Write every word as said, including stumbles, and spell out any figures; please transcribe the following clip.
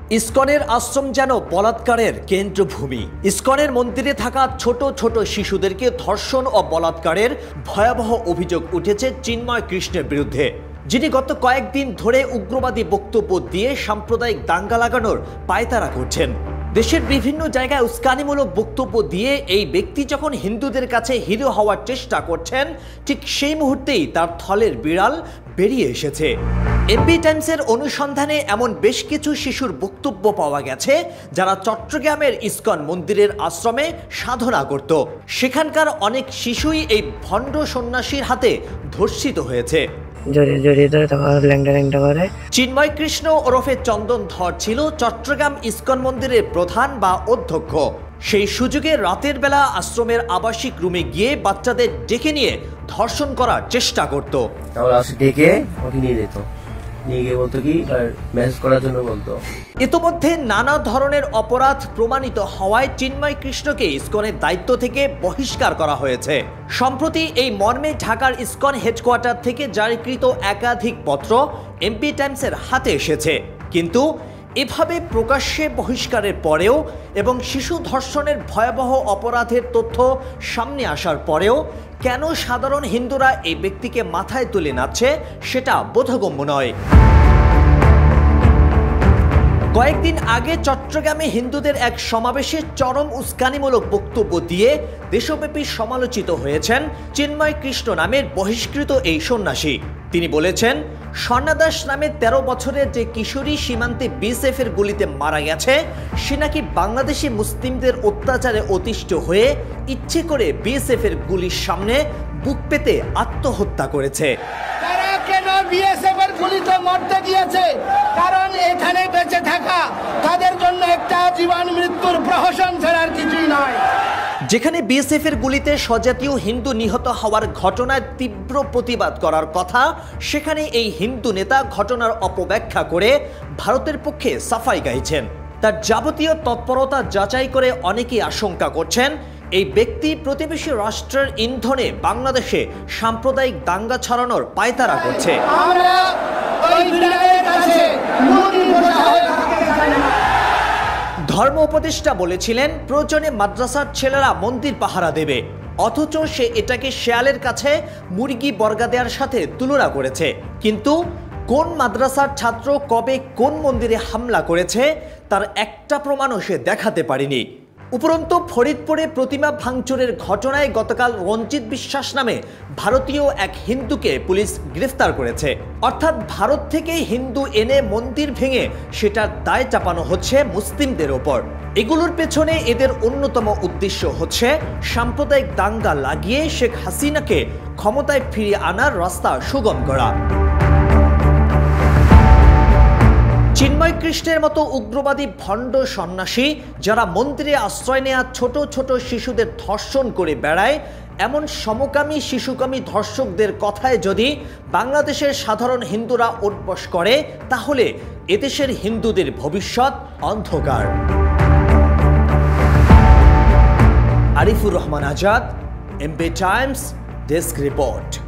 ইসকনের আশ্রম যেন বলাৎকারের কেন্দ্রভূমি। ইসকনের মন্দিরে থাকা ছোট ছোট শিশুদেরকে ধর্ষণ ও বলাৎকারের ভয়াবহ অভিযোগ উঠেছে চিন্ময় কৃষ্ণের বিরুদ্ধে, যিনি গত কয়েকদিন ধরে উগ্রবাদী বক্তব্য দিয়ে সাম্প্রদায়িক দাঙ্গা লাগানোর পায়তারা করছেন। দেশের বিভিন্ন জায়গায় উস্কানিমূলক বক্তব্য দিয়ে এই ব্যক্তি যখন হিন্দুদের কাছে হিরো হওয়ার চেষ্টা করছেন, ঠিক সেই মুহূর্তেই তার থলের বিড়াল বেরিয়ে এসেছে। এমপি টাইমসের অনুসন্ধানে এমন বেশ কিছু শিশুর বক্তব্য পাওয়া গেছে যারা চট্টগ্রামের ইসকন মন্দিরের আশ্রমে সাধনা করত। সেখানকার অনেক শিশুই এই ভণ্ড সন্ন্যাসীর হাতে ধর্ষিত হয়েছে। চিন্ময় কৃষ্ণ ওরফে চন্দন ধর ছিল চট্টগ্রাম ইসকন মন্দিরের প্রধান বা অধ্যক্ষ। সেই সুযোগে রাতের বেলা আশ্রমের আবাসিক রুমে গিয়ে বাচ্চাদের ডেকে নিয়ে ধর্ষণ করার চেষ্টা করত। ইতোমধ্যে নানা ধরনের অপরাধ প্রমাণিত হওয়ায় চিন্ময় কৃষ্ণকে ইসকনের দায়িত্ব থেকে বহিষ্কার করা হয়েছে। সম্প্রতি এই মর্মে ঢাকার ইসকন হেডকোয়ার্টার থেকে জারিকৃত একাধিক পত্র এমপি টাইমসের হাতে এসেছে। কিন্তু এভাবে প্রকাশ্যে বহিষ্কারের পরেও এবং শিশু ধর্ষণের ভয়াবহ অপরাধের তথ্য সামনে আসার পরেও কেন সাধারণ হিন্দুরা এই ব্যক্তিকে মাথায় তুলে নাচছে সেটা বোধগম্য নয়। কয়েকদিন আগে চট্টগ্রামে হিন্দুদের এক সমাবেশে চরম উস্কানিমূলক বক্তব্য দিয়ে দেশব্যাপী সমালোচিত হয়েছেন চিন্ময় কৃষ্ণ নামের বহিষ্কৃত এই সন্ন্যাসী। তিনি বলেছেন, স্বর্ণাদাস নামে তেরো বছরের যে কিশোরী সীমান্তে বিএসএফ এর গুলিতে মারা গেছে, সে নাকি বাংলাদেশি মুসলিমদের অত্যাচারে অতিষ্ঠ হয়ে ইচ্ছে করে বিএসএফ এর গুলির সামনে বুক পেতে আত্মহত্যা করেছে। কেন বিএসএফ এর গুলিতে মরতে গিয়েছে? কারণ এখানে বেঁচে থাকা তাদের জন্য একটা জীবন মৃত্যুর প্রহসন ছাড়ার কিছুই নয়। যেখানে বিএসএফ এর গুলিতে স্বজাতীয় হিন্দু নিহত হওয়ার ঘটনার তীব্র প্রতিবাদ করার কথা, সেখানে এই হিন্দু নেতা ঘটনার অপব্যাখ্যা করে ভারতের পক্ষে সাফাই গাইছেন। তার যাবতীয় তৎপরতা যাচাই করে অনেকেই আশঙ্কা করছেন এই ব্যক্তি প্রতিবেশী রাষ্ট্রের ইন্ধনে বাংলাদেশে সাম্প্রদায়িক দাঙ্গা ছড়ানোর পায়তারা করছে। ধর্ম উপদেষ্টা বলেছিলেন, প্রয়োজনে মাদ্রাসার ছেলেরা মন্দির পাহারা দেবে, অথচ সে এটাকে শেয়ালের কাছে মুরগি বর্গা দেওয়ার সাথে তুলনা করেছে। কিন্তু কোন মাদ্রাসার ছাত্র কবে কোন মন্দিরে হামলা করেছে তার একটা প্রমাণও সে দেখাতে পারেনি। উপরন্তু ফরিদপুরে প্রতিমা ভাঙচুরের ঘটনায় গতকাল রঞ্জিত বিশ্বাস নামে ভারতীয় এক হিন্দুকে পুলিশ গ্রেফতার করেছে। অর্থাৎ ভারত থেকে হিন্দু এনে মন্দির ভেঙে সেটার দায় চাপানো হচ্ছে মুসলিমদের ওপর। এগুলোর পেছনে এদের অন্যতম উদ্দেশ্য হচ্ছে সাম্প্রদায়িক দাঙ্গা লাগিয়ে শেখ হাসিনাকে ক্ষমতায় ফিরিয়ে আনার রাস্তা সুগম করা। চিন্ময় কৃষ্ণের মতো উগ্রবাদী ভণ্ড সন্ন্যাসী যারা মন্দিরে আশ্রয় নেওয়া ছোট ছোট শিশুদের ধর্ষণ করে বেড়ায়, এমন সমকামী শিশুকামী ধর্ষকদের কথায় যদি বাংলাদেশের সাধারণ হিন্দুরা উঠবস করে, তাহলে এদেশের হিন্দুদের ভবিষ্যৎ অন্ধকার। Arifur Rahman Azad, MP Times, desk report.